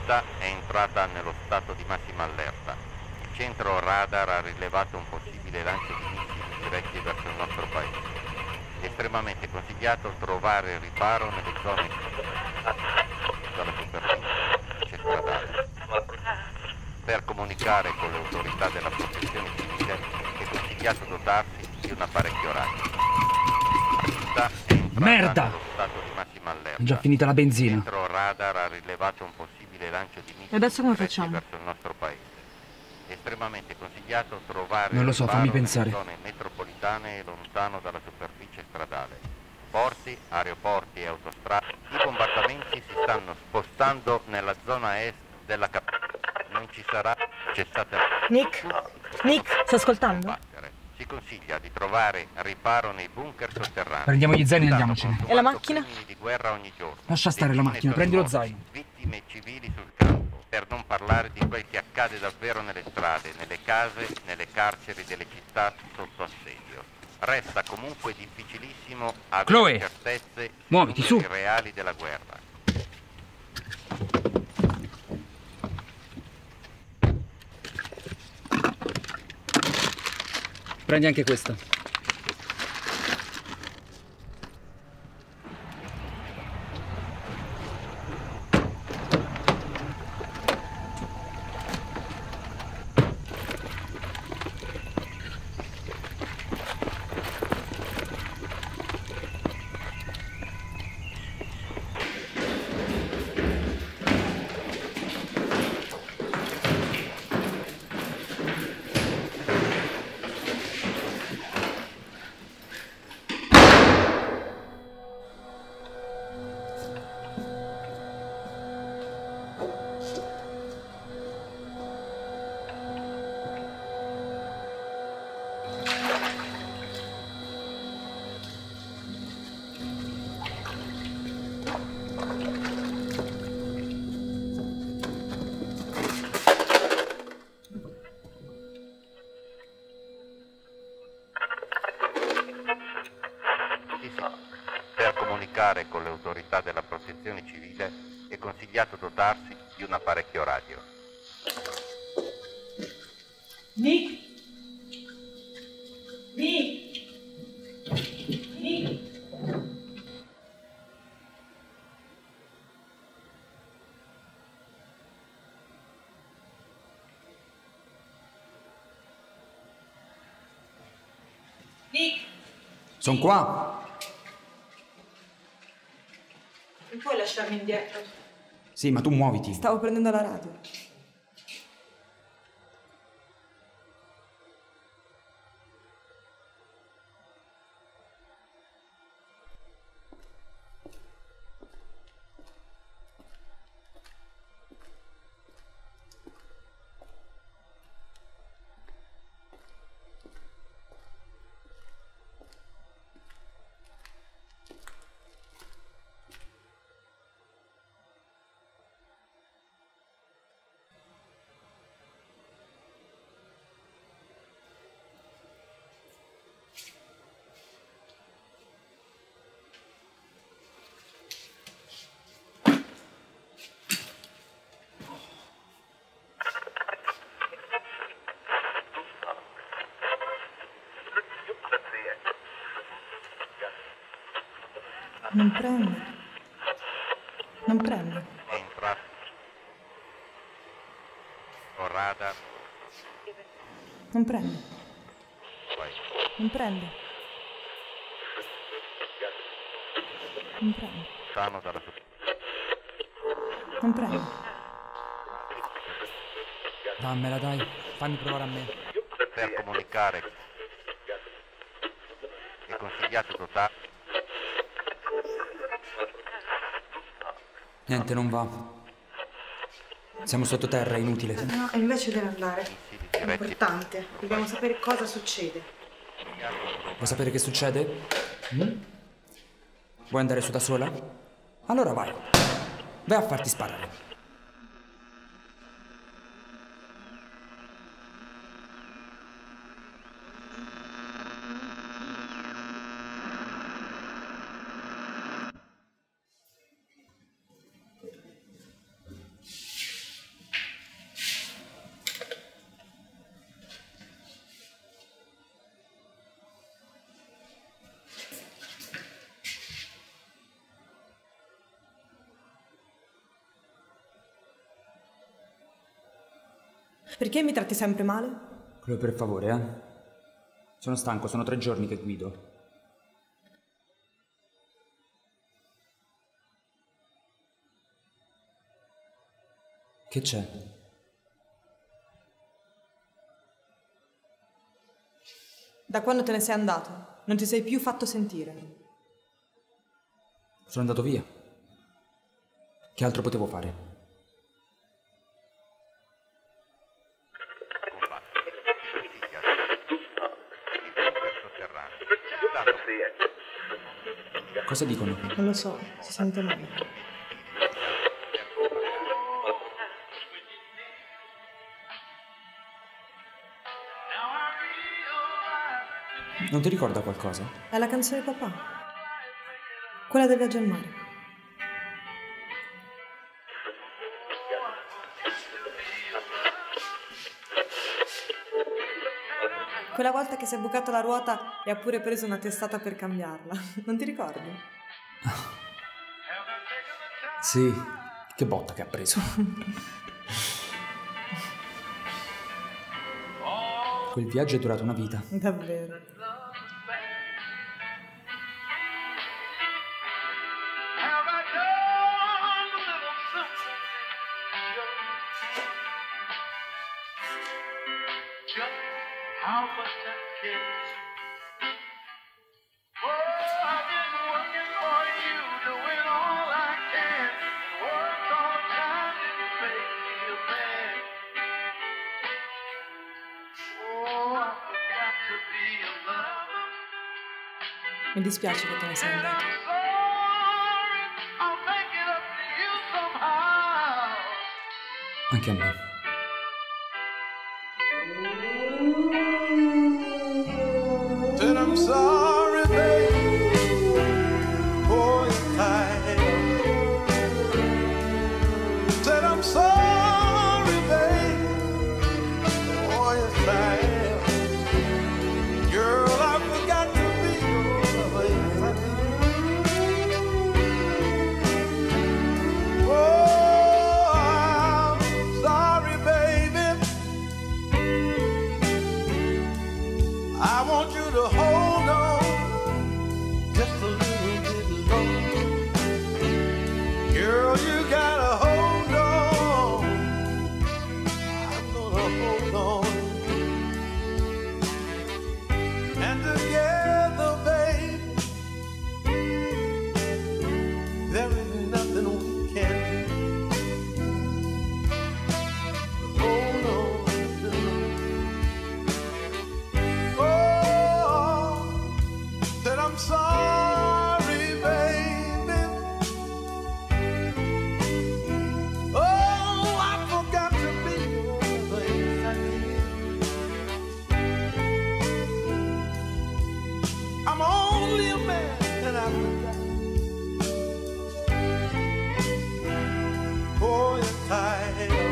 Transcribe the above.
città è entrata nello stato di massima allerta. Il centro radar ha rilevato un possibile lancio di missili diretti verso il nostro paese. È estremamente consigliato trovare riparo nelle zone dalla superficie stradale. Per comunicare con le autorità della protezione civile è consigliato dotarsi di un apparecchio radio. La città è entrata nello stato di massima allerta. È già finita la benzina. Il centro radar ha rilevato un possibile lancio di missili E adesso come diretti facciamo? verso il nostro paese. È estremamente consigliato trovare Non lo so, fammi riparo pensare. nelle zone metropolitane e lontano dalla superficie stradale. Porti, aeroporti e autostrade. I bombardamenti si stanno spostando nella zona est della capitale. Non ci sarà cessate. Nick, stai ascoltando? Si consiglia di trovare riparo nei bunker sotterranei. Prendiamo gli zaini e andiamocene. E la macchina? Crimini di guerra ogni giorno. Lascia stare la macchina, prendi lo zaino. Vittime civili sul campo, per non parlare di quel che accade davvero nelle strade, nelle case, nelle carceri delle città sotto assedio. Resta comunque difficilissimo avere Chloe, certezze muoviti, sui su. reali della guerra. Prendi anche questa. Per comunicare con le autorità della protezione civile è consigliato dotarsi di un apparecchio radio. Nick? Nick? Nick? Nick? Sono qua. Non puoi lasciarmi indietro. Sì, ma tu muoviti. Stavo prendendo la radio. Non prende. Non prende. Entra. Con radar. Non prende. Vai. Non prende. Non prende. Lontano dalla superficie. Non prende. Dammela, dai. Fammi provare a me. Per comunicare è consigliato dotarsi. Niente, non va. Siamo sottoterra, è inutile. No, invece deve andare. Missili È diretti. importante. Dobbiamo sapere cosa succede. Vuoi sapere che succede? Vuoi andare su da sola? Allora vai. Vai a farti sparare. Perché mi tratti sempre male? Quello per favore, eh? Sono stanco, sono 3 giorni che guido. Che c'è? Da quando te ne sei andato, non ti sei più fatto sentire. Sono andato via. Che altro potevo fare? Cosa dicono? Non lo so, si sente male. Non ti ricorda qualcosa? È la canzone di papà. Quella del viaggio al mare. Quella volta che si è bucata la ruota e ha pure preso una testata per cambiarla. Non ti ricordi? Sì, che botta che ha preso. Quel viaggio è durato una vita. Davvero. How much I care. Oh, I've been working for you, doing all I can. Worked all the time, didn't make me a man. Oh, I forgot to be a lover. Mi dispiace che te ne sei andato. Sorry, I'll make it up to you somehow. Anche a me. Said I'm sorry, babe, for your time. Said I'm sorry, babe, for your time. Girl, I forgot to be your oh, I'm sorry, baby. I want you to hold on just a little bit longer. Girl, you gotta hold on. I'm gonna hold on. And together, babe, there is nothing we can do. Hold on. That I'm sorry, baby. Oh, I forgot to be your baby. I'm only a man and I forgot. Oh, you're tired.